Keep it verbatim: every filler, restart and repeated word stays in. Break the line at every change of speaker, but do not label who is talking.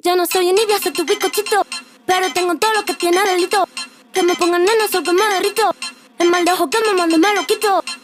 Yo no soy envidia, soy tu bizcochito, pero tengo todo lo que tiene delito. Que me pongan nena, sol que me derrito. El mal de ojo que me mando me lo quito.